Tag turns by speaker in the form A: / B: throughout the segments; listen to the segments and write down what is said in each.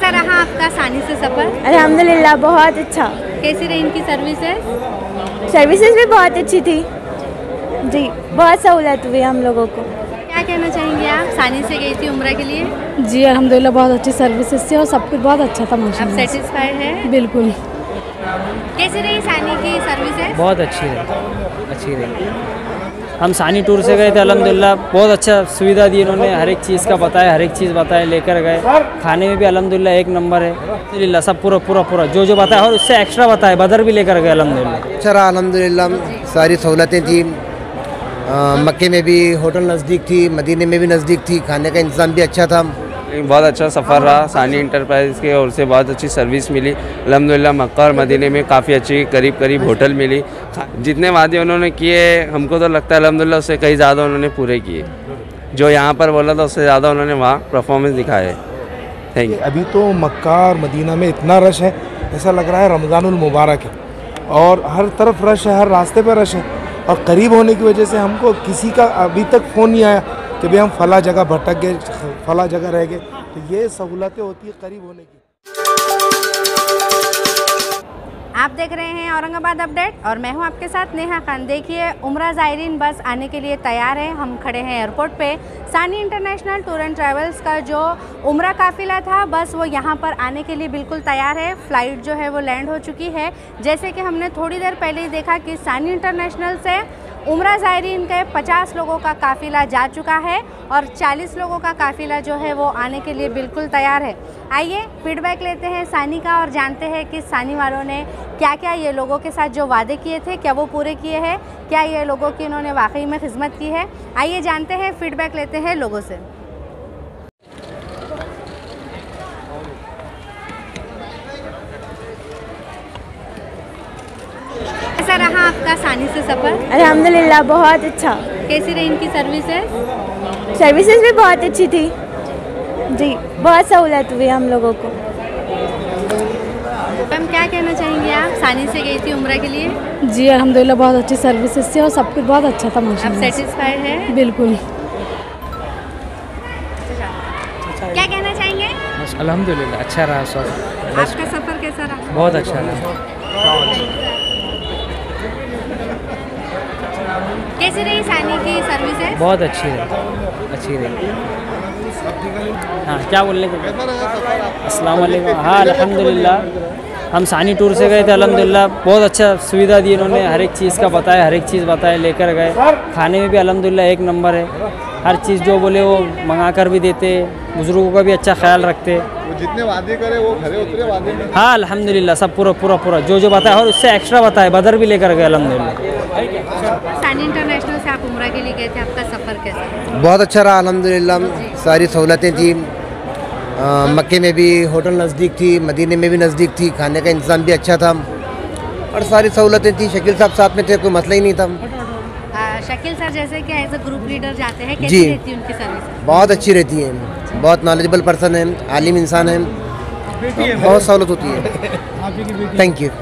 A: कैसा रहा आपका सानी से सफ़र?
B: अल्हम्दुलिल्लाह बहुत अच्छा।
A: कैसी रही इनकी
B: सर्विसेज भी बहुत अच्छी थी जी, बहुत सहूलत हुई हम लोगों को।
A: क्या कहना चाहेंगे आप? सानी से गई थी उम्रा के लिए।
C: जी अल्हम्दुलिल्लाह बहुत अच्छी सर्विसेज थी और सब कुछ बहुत अच्छा था
A: आप
C: माशाल्लाह।
A: सेटिस्फाइड है?
C: बिल्कुल।
A: कैसी रही सानी की सर्विसेज?
D: बहुत अच्छी रही। हम सानी टूर से गए थे, अल्हम्दुलिल्लाह बहुत अच्छा सुविधा दी इन्होंने, हर एक चीज़ का बताया, हर एक चीज़ बताया, लेकर गए। खाने में भी अल्हम्दुलिल्लाह एक नंबर है, अल्हम्दुलिल्लाह सब पूरा जो बताया और उससे एक्स्ट्रा बताया, बदर भी लेकर गए अल्हम्दुलिल्लाह।
E: अच्छा रहा अल्हम्दुलिल्लाह, सारी सहूलतें थी। मक्के में भी होटल नज़दीक थी, मदीने में भी नज़दीक थी, खाने का इंतज़ाम भी अच्छा था।
F: बहुत अच्छा सफ़र रहा सानी इंटरप्राइज़ के ओर से, बहुत अच्छी सर्विस मिली अल्हम्दुलिल्लाह। मक्का और मदीने में काफ़ी अच्छी करीब होटल मिली। जितने वादे उन्होंने किए हमको तो लगता है अल्हम्दुलिल्लाह उससे कई ज़्यादा उन्होंने पूरे किए। जो यहाँ पर बोला था उससे ज़्यादा उन्होंने वहाँ परफॉर्मेंस दिखाया है। Thank you.
G: अभी तो मक्का और मदीना में इतना रश है, ऐसा लग रहा है रमज़ानुल मुबारक है, और हर तरफ रश है, हर रास्ते पर रश है। और करीब होने की वजह से हमको किसी का अभी तक फ़ोन नहीं आया कि भाई हम फला जगह भटक गए, फला जगह रह गए। तो ये सहूलतें होती है करीब होने की।
A: आप देख रहे हैं औरंगाबाद अपडेट और मैं हूं आपके साथ नेहा खान। देखिए उम्रा ज़ायरीन बस आने के लिए तैयार है। हम खड़े हैं एयरपोर्ट पे। सानी इंटरनेशनल टूर एंड ट्रैवल्स का जो उम्रा काफ़िला था बस वो यहां पर आने के लिए बिल्कुल तैयार है। फ़्लाइट जो है वो लैंड हो चुकी है। जैसे कि हमने थोड़ी देर पहले ही देखा कि सानी इंटरनेशनल से उम्रा ज़ायरीन के 50 लोगों का काफ़िला जा चुका है और 40 लोगों का काफ़िला जो है वो आने के लिए बिल्कुल तैयार है। आइए फीडबैक लेते हैं सानी का और जानते हैं कि सानी वालों ने क्या क्या ये लोगों के साथ जो वादे किए थे क्या वो पूरे किए हैं, क्या ये लोगों की इन्होंने वाकई में खिदमत की है। आइए जानते हैं, फीडबैक लेते हैं लोगों से। कैसा रहा आपका सानी से सफ़र?
B: अल्हम्दुलिल्लाह बहुत अच्छा।
A: कैसी रही इनकी
B: सर्विसेज भी बहुत अच्छी थी जी, बहुत सहूलत हुई हम लोगों को।
A: मैम क्या कहना चाहेंगे आप? सानी से गई थी उम्रा के लिए।
C: जी अल्हम्दुलिल्लाह बहुत अच्छी सर्विसेज थी और सब कुछ बहुत अच्छा था
A: आप
C: माशाल्लाह।
A: सेटिस्फाइड है?
C: बिल्कुल।
A: क्या कहना चाहेंगे?
D: अल्हम्दुलिल्लाह अच्छा रहा सब।
A: आपका सफ़र कैसा रहा?
D: बहुत अच्छा रहा।
A: कैसी रही सानी की सर्विसेज?
D: बहुत अच्छी रही। हाँ क्या बोलने के? अस्सलाम वालेकुम। हाँ अल्हम्दुलिल्लाह हम सानी टूर से गए थे, अल्हम्दुलिल्लाह बहुत अच्छा सुविधा दी इन्होंने, हर एक चीज़ का बताया, हर एक चीज़ बताया, लेकर गए। खाने में भी अल्हम्दुलिल्लाह एक नंबर है, हर चीज़ जो बोले वो मंगा कर भी देते, बुज़ुर्गों का भी अच्छा ख्याल रखते।
H: जितने वादे करे वो खरे उतरे वादे में।
D: हाँ अल्हम्दुलिल्लाह सब पूरा जो बताया और उससे एक्स्ट्रा बताया, बदर भी लेकर गए अल्हम्दुलिल्लाह।
A: सानी इंटरनेशनल से आप उम्रा के लिए गए थे, आपका सफ़र कैसा?
E: बहुत अच्छा रहा अल्हम्दुलिल्लाह, सारी सहूलतें थी। मक्के में भी होटल नज़दीक थी, मदीने में भी नज़दीक थी, खाने का इंतज़ाम भी अच्छा था और सारी सहूलतें थी। शकील साहब साथ में थे, कोई मसला ही नहीं था।
A: शकील सर जैसे कि एज अ ग्रुप लीडर जाते हैं, कैसी
E: जी
A: रहती है उनकी सर्विस?
E: बहुत अच्छी रहती है, बहुत नॉलेजेबल पर्सन है, आलिम इंसान है, बहुत सहूलत होती है। Thank you.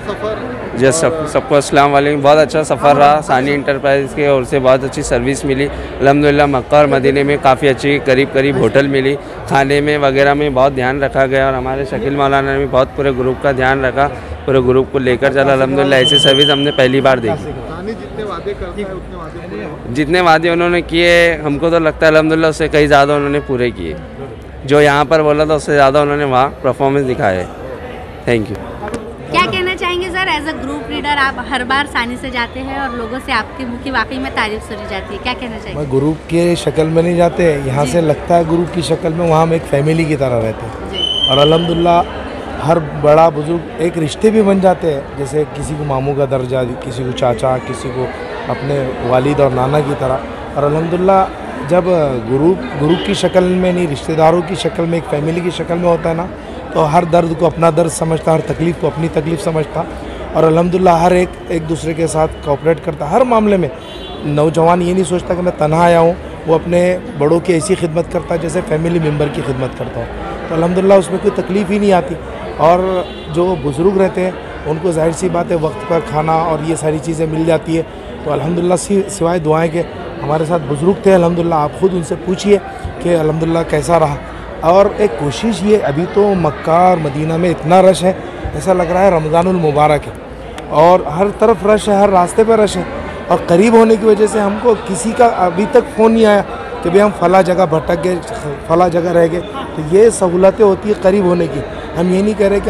F: जी सबको अस्सलाम वालेकुम। बहुत अच्छा सफ़र रहा सानी इंटरप्राइज़ के ओर से, बहुत अच्छी सर्विस मिली अल्हम्दुलिल्लाह। मक्का और मदीने में काफ़ी अच्छी करीब होटल मिली। खाने में वगैरह में बहुत ध्यान रखा गया और हमारे शकील मौलाना ने भी बहुत पूरे ग्रुप का ध्यान रखा, पूरे ग्रुप को लेकर चला अल्हम्दुलिल्लाह। ऐसी सर्विस हमने पहली बार देखी।
H: जितने वादे करता है उतने वादे पूरे होते हैं।
F: जितने वादे उन्होंने किए हमको तो लगता है अल्हम्दुलिल्लाह उससे कई ज़्यादा उन्होंने पूरे किए। जो यहाँ पर बोला था उससे ज़्यादा उन्होंने वहाँ परफॉर्मेंस दिखाया है। Thank you.
A: क्या कहना चाहेंगे sir? As a group leader आप हर बार सानी से जाते हैं और लोगों से आपके मुँह की वाकई में तारीफ सुनी जाती है, क्या कहना चाहेंगे?
G: मैं ग्रुप के शक्ल में नहीं जाते, यहाँ से लगता है ग्रुप की शक्ल में, वहाँ हम एक फैमिली की तरह रहते हैं। और अल्हम्दुलिल्लाह हर बड़ा बुजुर्ग एक रिश्ते भी बन जाते हैं, जैसे किसी को मामू का दर्जा, किसी को चाचा, किसी को अपने वालिद और नाना की तरह। और अल्हम्दुलिल्लाह जब ग्रुप की शक्ल में नहीं, रिश्तेदारों की शक्ल में, एक फैमिली की शक्ल में होता है ना, तो हर दर्द को अपना दर्द समझता, हर तकलीफ़ को अपनी तकलीफ़ समझता और अल्हम्दुलिल्लाह हर एक दूसरे के साथ कोऑपरेट करता। हर मामले में नौजवान ये नहीं सोचता कि मैं तन्हा आया हूँ, वो अपने बड़ों की ऐसी खिदमत करता है जैसे फैमिली मेम्बर की खिदमत करता हूँ। तो अल्हम्दुलिल्लाह उसमें कोई तकलीफ़ ही नहीं आती। और जो बुज़ुर्ग रहते हैं उनको जाहिर सी बात है वक्त पर खाना और ये सारी चीज़ें मिल जाती है। तो अल्हम्दुलिल्लाह सिवाय दुआएं के हमारे साथ बुज़ुर्ग थे अल्हम्दुलिल्लाह। आप ख़ुद उनसे पूछिए कि अल्हम्दुलिल्लाह कैसा रहा। और एक कोशिश ये, अभी तो मक्का और मदीना में इतना रश है, ऐसा लग रहा है रमज़ानुल मुबारक है, और हर तरफ रश है, हर रास्ते पर रश है। और करीब होने की वजह से हमको किसी का अभी तक फ़ोन नहीं आया कि भाई हम फ़ला जगह भटक गए, फ़ला जगह रह गए। तो ये सहूलतें होती है करीब होने की। हम ये नहीं कह रहे कि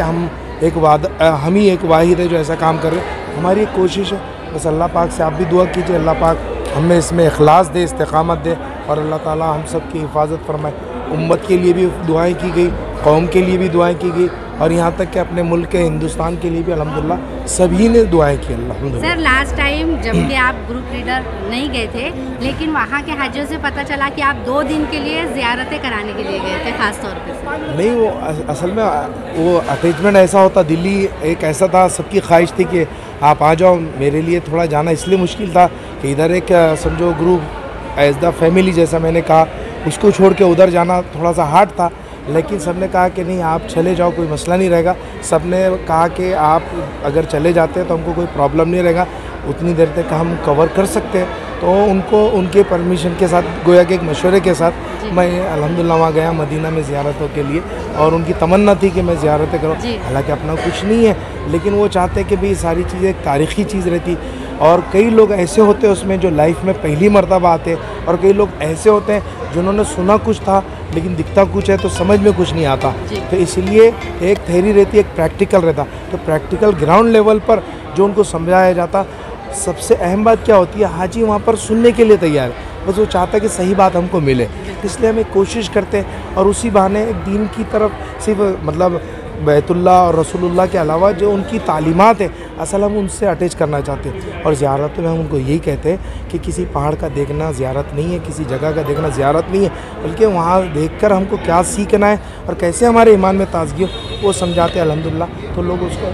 G: हम ही एक वाहिद है जो ऐसा काम कर रहे हैं। हमारी एक कोशिश है, बस अल्लाह पाक से आप भी दुआ कीजिए, अल्लाह पाक हमें इसमें इखलास दे, इस्तिकामत दे, और अल्लाह ताला हम सब की हिफाजत फरमाए। उम्मत के लिए भी दुआएं की गई, कौम के लिए भी दुआएं की गई, और यहाँ तक कि अपने मुल्क के हिंदुस्तान के लिए भी अल्हम्दुलिल्लाह सभी ने दुआएं की अल्हम्दुलिल्लाह।
A: सर, लास्ट टाइम जबकि आप ग्रुप लीडर नहीं गए थे, लेकिन वहाँ के हाजियों से पता चला कि आप 2 दिन के लिए ज़ियारतें कराने के लिए गए थे ख़ास तौर पे।
G: नहीं, वो असल में वो अटैचमेंट ऐसा होता, दिल्ली एक ऐसा था, सबकी ख्वाहिश थी कि आप आ जाओ। मेरे लिए थोड़ा जाना इसलिए मुश्किल था कि इधर एक समझो ग्रुप एज द फैमिली जैसा मैंने कहा, उसको छोड़ के उधर जाना थोड़ा सा हार्ड था। लेकिन सब ने कहा कि नहीं, आप चले जाओ, कोई मसला नहीं रहेगा। सब ने कहा कि आप अगर चले जाते हैं तो हमको कोई प्रॉब्लम नहीं रहेगा, उतनी देर तक हम कवर कर सकते हैं। तो उनको उनके परमिशन के साथ, गोया के एक मशवरे के साथ मैं अल्हम्दुलिल्लाह वहाँ गया मदीना में ज़ियारतों के लिए, और उनकी तमन्ना थी कि मैं ज़ियारतें करूँ। हालांकि अपना कुछ नहीं है, लेकिन वो चाहते कि भाई सारी चीज़ें एक तारीख़ी चीज़ रहती। और कई लोग ऐसे होते हैं उसमें जो लाइफ में पहली मरतबा आते हैं, और कई लोग ऐसे होते हैं जिन्होंने सुना कुछ था लेकिन दिखता कुछ है, तो समझ में कुछ नहीं आता। तो इसलिए एक थ्योरी रहती है, एक प्रैक्टिकल रहता। तो प्रैक्टिकल ग्राउंड लेवल पर जो उनको समझाया जाता, सबसे अहम बात क्या होती है, हाजी वहाँ पर सुनने के लिए तैयार है, बस वो चाहता है कि सही बात हमको मिले। इसलिए हम एक कोशिश करते हैं, और उसी बहाने एक दीन की तरफ सिर्फ मतलब बैतुल्लाह और रसूलुल्लाह के अलावा जो उनकी तालीमात है, असल हम उनसे अटैच करना चाहते हैं। और ज़ियारत में हम उनको यही कहते हैं कि किसी पहाड़ का देखना ज़ियारत नहीं है, किसी जगह का देखना ज़ियारत नहीं है, बल्कि वहाँ देखकर हमको क्या सीखना है और कैसे हमारे ईमान में ताजगी हो, वो समझाते हैं अल्हम्दुलिल्लाह। तो लोग उसको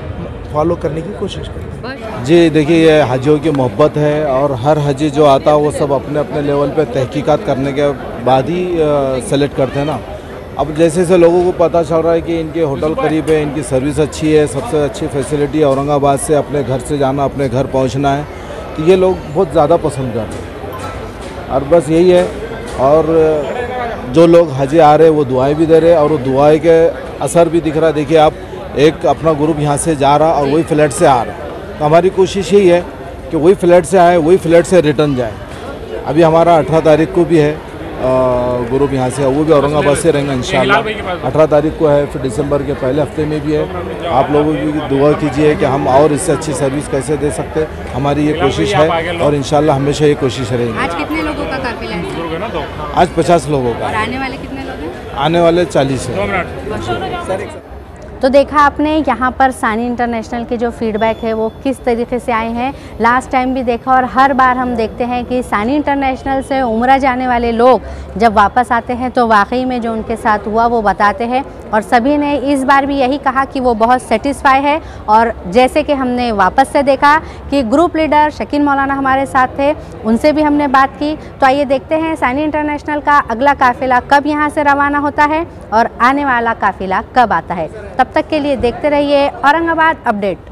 G: फॉलो करने की कोशिश करते हैं।
I: जी देखिए, ये हजियों की मोहब्बत है, और हर हजी जो आता है वो सब अपने अपने लेवल पे तहकीकात करने के बाद ही सेलेक्ट करते हैं ना। अब जैसे जैसे लोगों को पता चल रहा है कि इनके होटल करीब है, इनकी सर्विस अच्छी है, सबसे अच्छी फैसिलिटी औरंगाबाद से अपने घर से जाना, अपने घर पहुंचना है, तो ये लोग बहुत ज़्यादा पसंद कर रहे हैं। और बस यही है, और जो लोग हजी आ रहे हैं वो दुआएं भी दे रहे हैं, और वो दुआएं के असर भी दिख रहा है। देखिए आप, एक अपना ग्रुप यहाँ से जा रहा और वही फ्लैट से आ रहा, तो हमारी कोशिश यही है कि वही फ्लैट से आए, वही फ्लैट से रिटर्न जाए। अभी हमारा 18 तारीख को भी है ग्रुप यहाँ से, वो भी औरंगाबाद से रहेंगे इंशाल्लाह। 18 तारीख को है, फिर दिसंबर के पहले हफ्ते में भी है। आप लोगों की दुआ कीजिए कि हम और इससे अच्छी सर्विस कैसे दे सकते हैं, हमारी ये कोशिश है, और इंशाल्लाह हमेशा ये कोशिश रहेगी।
A: आज कितने लोगों का काफिला है?
I: आज 50 लोगों का।
A: और आने वाले कितने लोग हैं?
I: आने वाले 40 है।
A: तो देखा आपने यहाँ पर सानी इंटरनेशनल के जो फीडबैक है वो किस तरीके से आए हैं। लास्ट टाइम भी देखा, और हर बार हम देखते हैं कि सानी इंटरनेशनल से उम्रा जाने वाले लोग जब वापस आते हैं तो वाकई में जो उनके साथ हुआ वो बताते हैं, और सभी ने इस बार भी यही कहा कि वो बहुत सेटिस्फाई है। और जैसे कि हमने वापस से देखा कि ग्रुप लीडर शकील मौलाना हमारे साथ थे, उनसे भी हमने बात की। तो आइए देखते हैं सानी इंटरनेशनल का अगला काफ़िला कब यहाँ से रवाना होता है और आने वाला काफ़िला कब आता है। तब तक के लिए देखते रहिए औरंगाबाद अपडेट।